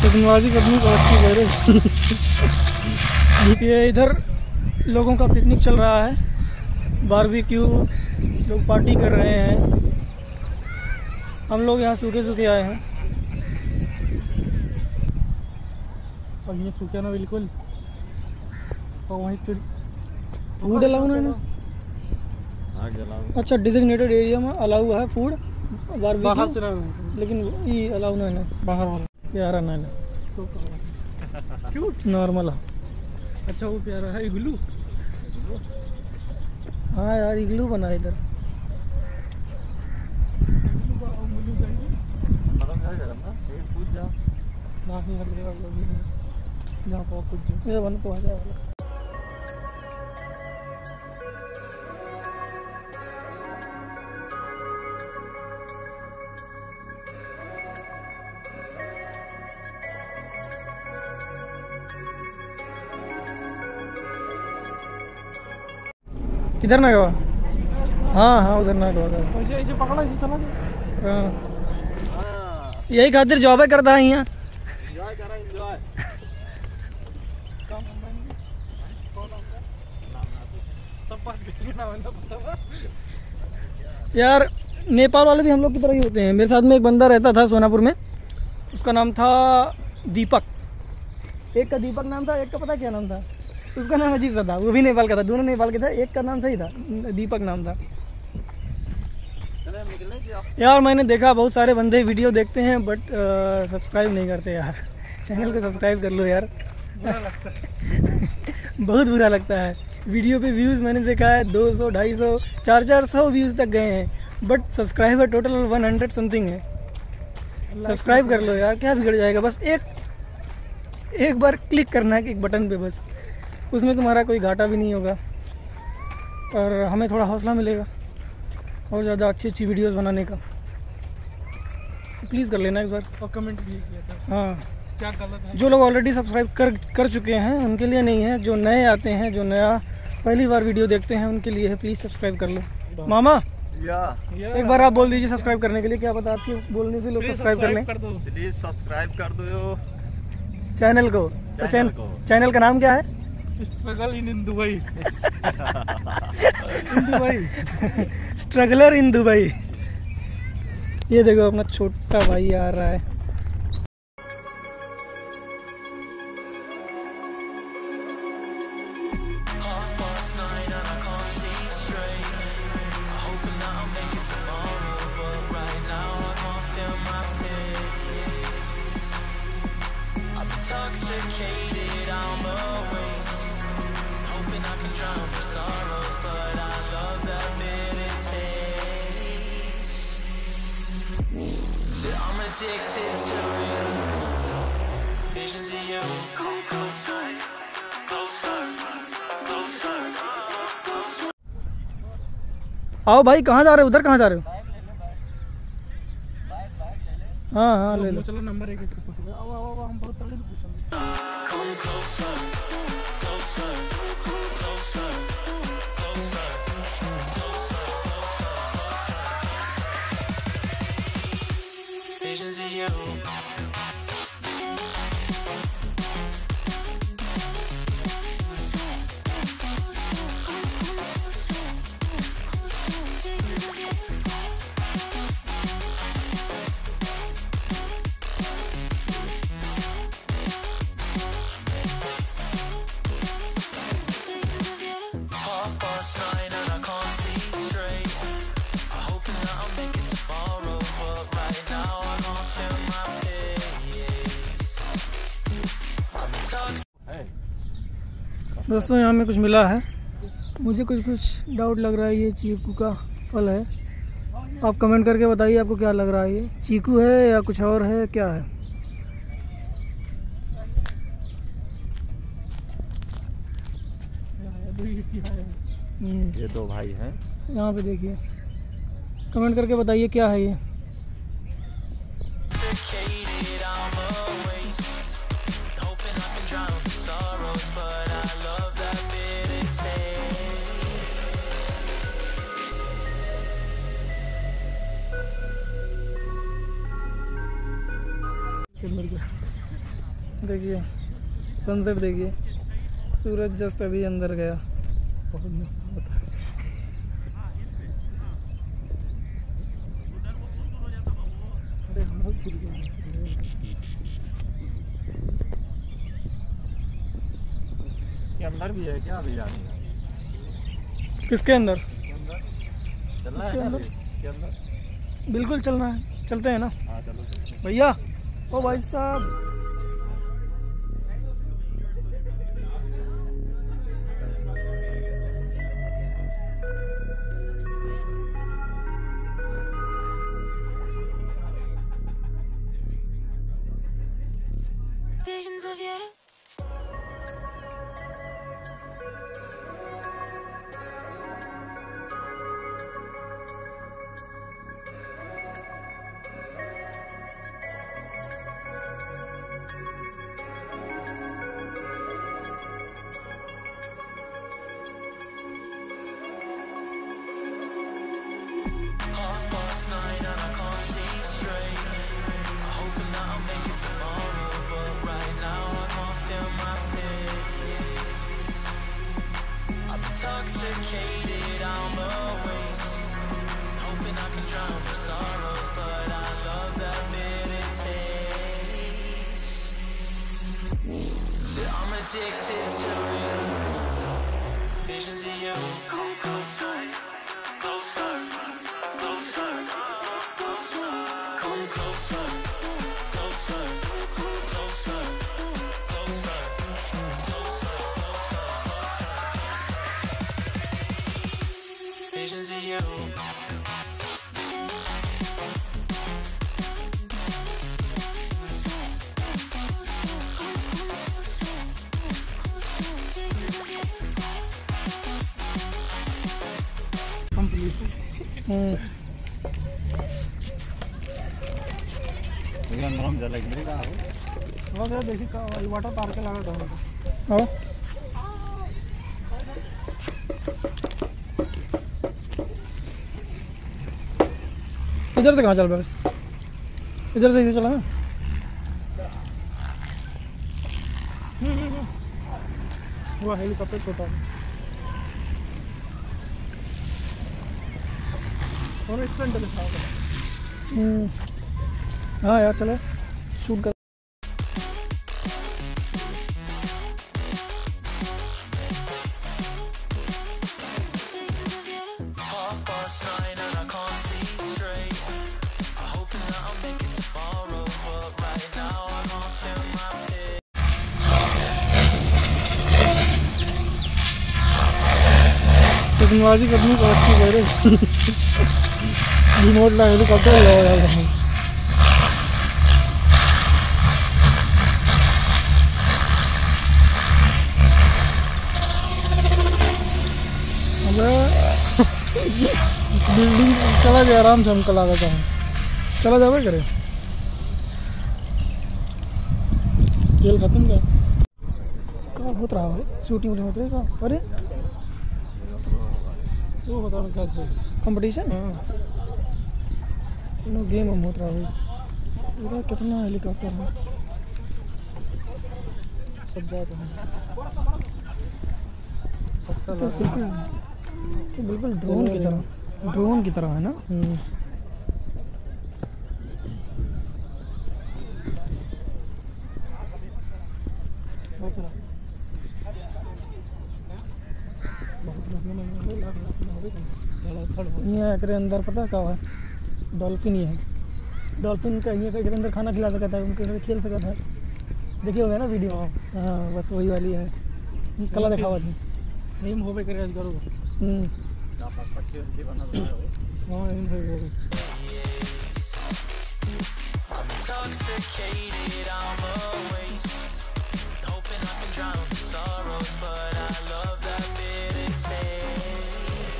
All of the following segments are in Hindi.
टेक्नोलॉजी कितनी तरक्की कर रही। ये इधर लोगों का पिकनिक चल रहा है, बारबेक्यू, लोग पार्टी कर रहे हैं। हम लोग यहाँ सूखे सूखे आए हैं। और ये सूखे ना बिल्कुल। और वहीं फूड अलाउ ना, अच्छा डिजिग्नेटेड एरिया में अलाउ है फूड बारबेक्यू, लेकिन ये अलाउ ना है बाहर वाला प्यारा ना है। क्यों नॉर्मल है। अच्छा वो प्यारा है इग्लू। हाँ यार इग्लू बना इधर। ये बन तो आ जाएगा। किधर ना गवा? हाँ हाँ उधर ना गवा। ऐसे पकड़ा ऐसे चला गया। हाँ यही खातिर जॉब करता है यहाँ। यार नेपाल वाले भी हम लोग की तरह ही होते हैं। मेरे साथ में एक बंदा रहता था सोनापुर में, उसका नाम था दीपक। एक का दीपक नाम था, एक का पता क्या नाम था, उसका नाम अजीब सा था। वो भी नेपाल का था, दोनों नेपाल के थे। एक का नाम सही था, दीपक नाम था। यार मैंने देखा बहुत सारे बंदे वीडियो देखते हैं बट सब्सक्राइब नहीं करते यार। चैनल को सब्सक्राइब कर लो यार। बुरा लगता है। बहुत बुरा लगता है। वीडियो पे व्यूज़ मैंने देखा है 200, 250, 400 व्यूज़ तक गए हैं, बट सब्सक्राइबर टोटल 100 समथिंग है। सब्सक्राइब कर लो यार, क्या बिगड़ जाएगा। बस एक बार क्लिक करना है एक बटन पे, बस उसमें तुम्हारा कोई घाटा भी नहीं होगा और हमें थोड़ा हौसला मिलेगा और ज़्यादा अच्छी अच्छी वीडियोस बनाने का। तो प्लीज़ कर लेना एक बार। और कमेंट भी किया था। हाँ क्या गलत है। जो लोग ऑलरेडी सब्सक्राइब कर चुके हैं उनके लिए नहीं है, जो नए आते हैं, जो नया पहली बार वीडियो देखते हैं उनके लिए है। प्लीज़ सब्सक्राइब कर लो। मामा एक बार आप बोल दीजिए सब्सक्राइब करने के लिए। क्या पता आपके बोलने से लोग सब्सक्राइब कर लें। प्लीज सब्सक्राइब कर दो चैनल को। चैनल का नाम क्या है? Struggle in Dubai. Struggler in Dubai. ये देखो अपना छोटा भाई आ रहा है। Intoxicated, I'm a waste. Hoping I can drown the sorrows, but I love that bitter taste. So I'm addicted to you. Visions of you. Come closer, closer, closer, closer. आओ भाई, कहाँ जा रहे हो? उधर कहाँ जा रहे हो? हाँ हाँ ले लो। चलो नंबर 1 हम बहुत तगड़े पूछेंगे। Come closer, closer, closer, closer, closer, closer. Visions of you. दोस्तों यहाँ में कुछ मिला है, मुझे कुछ डाउट लग रहा है। ये चीकू का फल है। आप कमेंट करके बताइए आपको क्या लग रहा है। ये चीकू है या कुछ और है, क्या है? ये दो भाई हैं। यहाँ पे देखिए, कमेंट करके बताइए क्या है ये। देखिए सनसेट, देखिए सूरज जस्ट अभी अंदर गया। बहुत मस्त होता है। अरे बहुत इसके अंदर भी है क्या अभी जाने? किसके अंदर? चलना है इसके क्या अंदर? अभी? इसके अंदर बिल्कुल चलना है, चलते हैं ना हाँ चलो भैया। ओ भाई साहब, Visions of you. Intoxicated, I'm a waste. Hoping I can drown my sorrows, but I love that bitter taste. So I'm addicted to you. Visions of you. Come closer, closer, closer, closer. Come closer, closer, closer, closer. Visions of you. अंदर हम जलेंगे नहीं कहाँ देखिए वाटर पार्क के लगा था। इधर से कहाँ चल रहा है? इधर से इधर चला ना। वो हेलीकॉप्टर छोटा है और इस फ्रंट के साथ। हाँ यार चलो शूट कर। टेक्नोलॉजी कितनी तरक्की कर रही। रिमोट ला हेलीकॉप्टर लगा यार। बिल्डिंग चला जाए आराम से, हम कल आ जाता हूँ। चला जावे करे जेल खत्म क्या कहाँ होता रहा है? शूटिंग होते हैं कहाँ? अरे वो होता है कंपटीशन। हाँ गेम हम होता रहा है। पूरा कितना हेलीकॉप्टर है, सब बात है। तो बिल्कुल ड्रोन की तरह है ना। यहाँ एक अंदर पता क्या है? डॉल्फिन ही है। डॉल्फिन का ये के अंदर खाना खिला सकता है, उनके साथ खेल सकता है। देखिए होगा ना वीडियो। हाँ बस वही वाली है, कला देखा हुआ थी। एम होबे करे आज करो। हाँ एम होबे। I'm intoxicated, I'm a waste. Hoping I can drown the sorrows, but I love that bitter taste.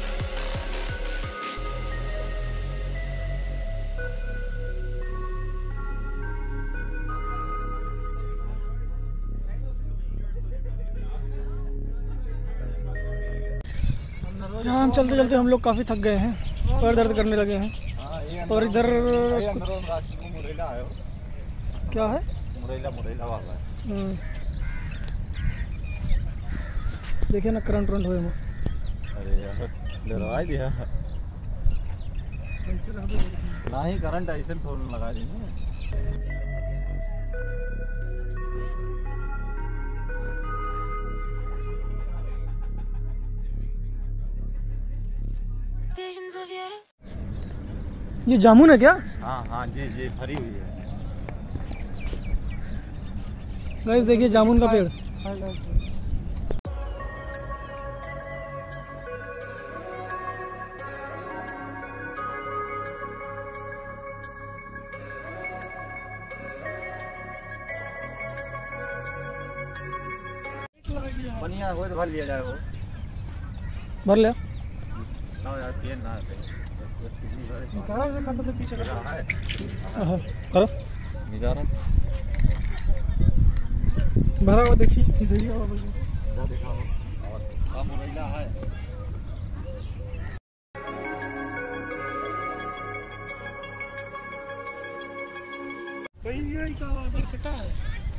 यहाँ हम चलते चलते हम लोग काफ़ी थक गए हैं, पैर दर्द करने लगे हैं। और इधर मुरैला है। क्या है? मुरैला वाला है। देखिए ना करंट हो अरे यार डरवा दिया ना ही करंट ऐसे थोड़ा लगा दी ना। ये जामुन है क्या? हाँ हाँ जी भरी हुई है। गाइस देखिए जामुन का पेड़। बढ़िया हो तो भर लिया जाए वो। भर लिया। ना यार पेन ना पीछे करो भरा हुआ देखिए। दिखाओ और काम मुरैला है। बरकटा है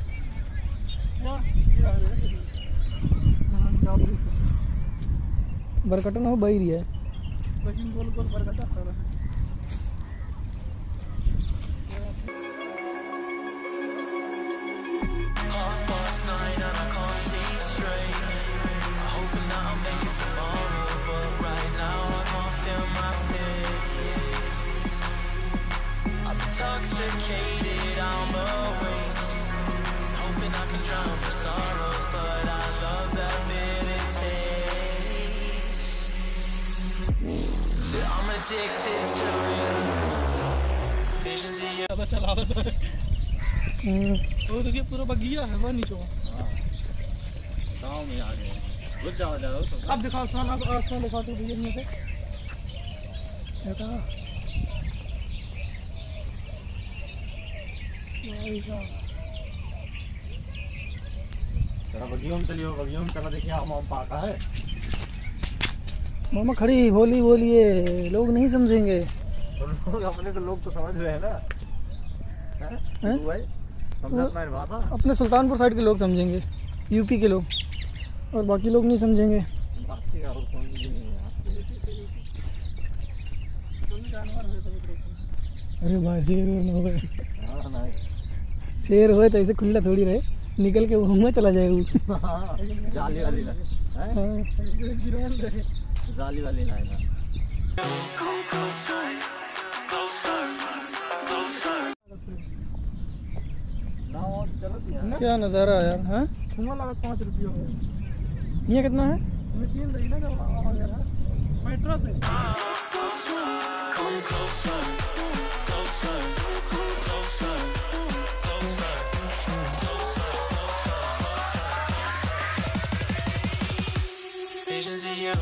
बरकटा ना हो बही रही है। लेकिन गोल गोल बरकटा खड़ा है। Intoxicated, I'm a waste. Hoping I can drown my sorrows, but I love that bitter taste. So I'm addicted to it. Visions of you. ज़्यादा चला रहा है। वो देखिए पूरा बगिया है वह नीचे। गाँव में आ गए। रुक जाओ तो। अब दिखाओ आसमान दिखाओ तो भैया में से। बगियों में चलिए बगियों में चला देखिए आम पाका है। मामा खड़ी बोली बोलिए लोग नहीं समझेंगे। तो लोग अपने तो लोग तो समझ रहे हैं ना। हैं? भाई समझा ना भाषा। अपने सुल्तानपुर साइड के लोग समझेंगे, यूपी के लोग, और बाकी लोग नहीं समझेंगे। बाकी और कौन नहीं है। अरे भाई शेर न हो, हाँ ना शेर हो तो ऐसे खुला थोड़ी रहे, निकल के मुँह में चला जाएगा। जाली वाली ना हाँ। जाली वाली ना है ना। ना और चलो दिया। क्या नज़ारा है यार। हाँ धुआं लगा 5 रुपये हो गए। ये कितना है? मशीन रही ना जब आ गया मेट्रो से। Come closer, closer, closer, closer, closer, closer. Visions of you.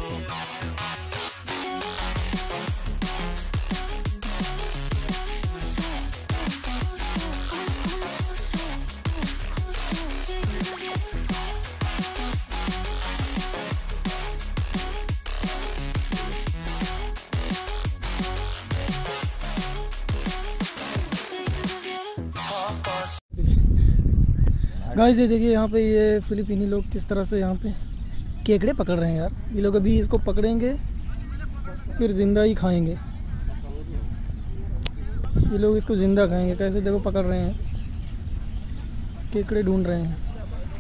Guys ये देखिए यहाँ पे ये फिलिपीनी लोग किस तरह से यहाँ पे केकड़े पकड़ रहे हैं यार। ये लोग अभी इसको पकड़ेंगे फिर ज़िंदा ही खाएंगे। ये लोग इसको ज़िंदा खाएंगे। कैसे देखो पकड़ रहे हैं, केकड़े ढूंढ रहे हैं।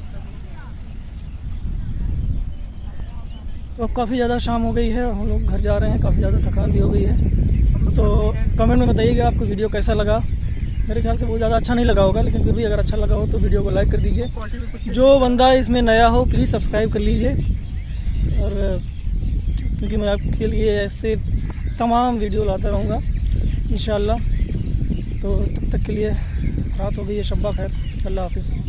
तो अब काफ़ी ज़्यादा शाम हो गई है, हम लोग घर जा रहे हैं। काफ़ी ज़्यादा थकान भी हो गई है। तो कमेंट में बताइएगा आपको वीडियो कैसा लगा। मेरे ख्याल से बहुत ज़्यादा अच्छा नहीं लगा होगा, लेकिन फिर भी अगर अच्छा लगा हो तो वीडियो को लाइक कर दीजिए। जो बंदा इसमें नया हो प्लीज़ सब्सक्राइब कर लीजिए। और क्योंकि मैं आपके लिए ऐसे तमाम वीडियो लाता रहूँगा इंशाल्लाह। तो तब तक के लिए रात हो गई है, शब्बा खैर, अल्लाह हाफिज़।